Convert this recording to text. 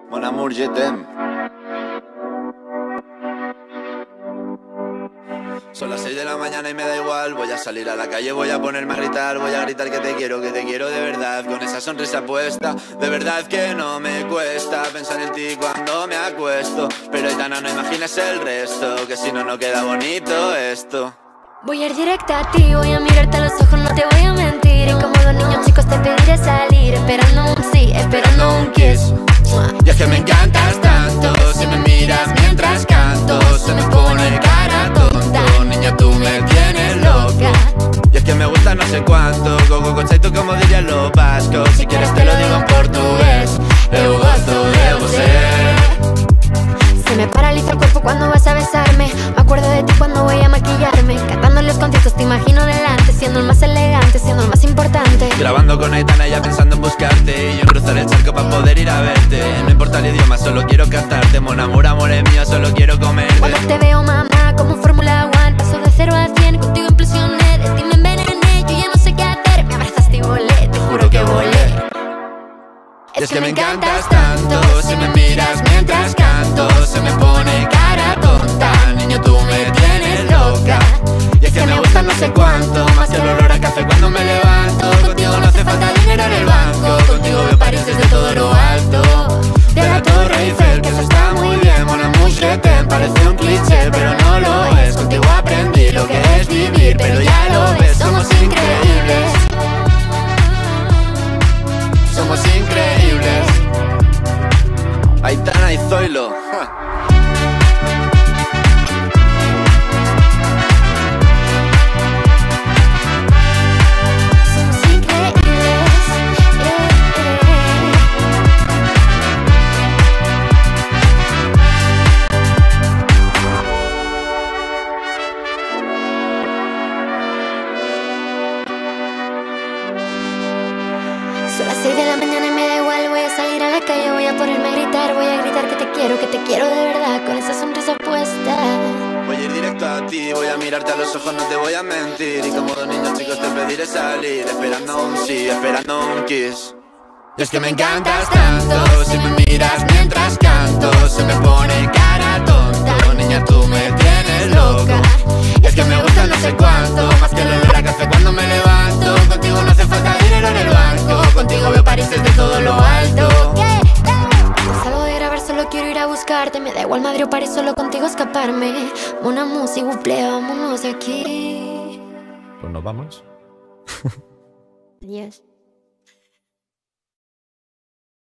Mon amour, je t'aime. Son las 6 de la mañana y me da igual. Voy a salir a la calle, voy a ponerme a gritar. Voy a gritar que te quiero de verdad. Con esa sonrisa puesta, de verdad que no me cuesta pensar en ti cuando me acuesto. Pero Aitana, no imagines el resto, que si no, no queda bonito esto. Voy a ir directa a ti, voy a mirarte a los ojos, no te voy a mentir. Y como los niños chicos te pediré salir, esperando un sí, esperando un kiss. Y es que me encantas tanto, si me miras mientras canto, se me pone cara tonta. Niña, tú me tienes loca. Y es que me gusta no sé cuánto, gogo conceito como dirían los vascos. Si quieres te lo digo en portugués, eu gosto de você. Se me paraliza el cuerpo cuando vas a besarme. Me acuerdo de ti cuando voy a maquillarme. Cantando los conciertos te imagino delante, siendo el más elegante, siendo el más importante. Grabando con Aitana ya pensando en buscarte, y yo en cruzar el charco para poder ir a verte. No importa el idioma, solo quiero cantarte. Mon amour, amor es mío, solo quiero comerte. Cuando te veo, mamá, como Fórmula 1, paso de 0 a 100, contigo implosioné. De ti me envenené, yo ya no sé qué hacer. Me abrazaste y volé, te juro que volé. Y es que me encantas tanto, si me miras mientras canto, se me pone cara tonta. Niño, tú me tienes loca. Y es que me gusta no sé cuánto, más que el olor a café cuando me levanto. Contigo no hace falta dinero en el banco, contigo veo París desde todo lo alto. De la Torre Eiffel, que eso está muy bien. Mon amour, je t'aime, parece un cliché, pero no lo es. Contigo aprendí lo que es vivir, pero ya lo ves, somos increíbles. Somos increíbles. Aitana y Zoilo. Somos increíbles, Son las 6 de la mañana y me da igual. Voy a salir a la calle, voy a ponerme a gritar. Voy a gritar que te quiero de verdad, con esa sonrisa puesta. Voy a ir directo a ti, voy a mirarte a los ojos, no te voy a mentir. Y como dos niños chicos te pediré salir, esperando un sí, esperando un kiss. Y es que me encantas tanto, si me miras mientras canto, se me pone cara tonta. Niña, tú me tienes loca. Y es que me gusta no sé cuánto, más que el olor a café cuando me levanto. Contigo no hace falta dinero en el banco, contigo veo París desde todo lo alto. Salgo de grabar, solo quiero ir a buscarte. Me da igual Madrid o París, solo contigo escaparme. Mon amour, s'il vous plaît, vámonos de aquí. Pues nos vamos. Adiós.